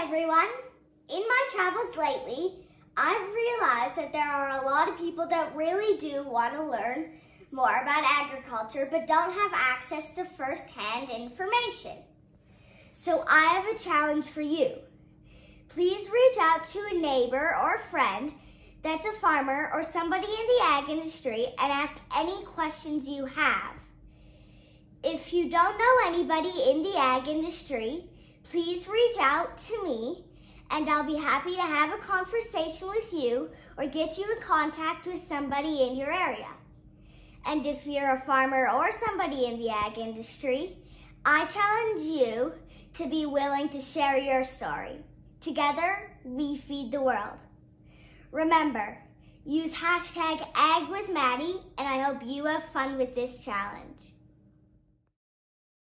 everyone. In my travels lately, I've realized that there are a lot of people that really do want to learn more about agriculture but don't have access to first-hand information. So I have a challenge for you. Please reach out to a neighbor or friend that's a farmer or somebody in the ag industry and ask any questions you have. If you don't know anybody in the ag industry, please reach out to me and I'll be happy to have a conversation with you or get you in contact with somebody in your area. And if you're a farmer or somebody in the ag industry, I challenge you to be willing to share your story. Together, we feed the world. Remember, use #AgWithMaddie, and I hope you have fun with this challenge.